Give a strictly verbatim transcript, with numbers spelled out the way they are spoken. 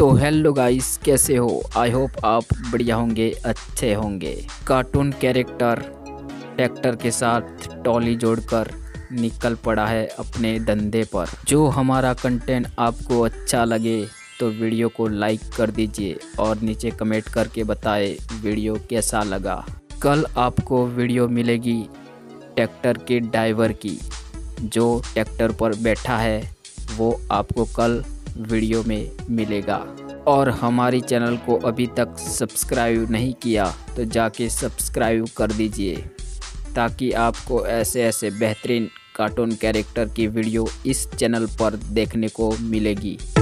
तो hello guys, कैसे हो? आई होप आप बढ़िया होंगे, अच्छे होंगे। कार्टून कैरेक्टर ट्रैक्टर के साथ ट्रॉली जोड़कर निकल पड़ा है अपने धंधे पर। जो हमारा कंटेंट आपको अच्छा लगे तो वीडियो को लाइक कर दीजिए और नीचे कमेंट करके बताएं वीडियो कैसा लगा। कल आपको वीडियो मिलेगी ट्रैक्टर के ड्राइवर की। जो ट्रैक्टर पर बैठा है वो आपको कल वीडियो में मिलेगा। और हमारी चैनल को अभी तक सब्सक्राइब नहीं किया तो जाके सब्सक्राइब कर दीजिए, ताकि आपको ऐसे ऐसे बेहतरीन कार्टून कैरेक्टर की वीडियो इस चैनल पर देखने को मिलेगी।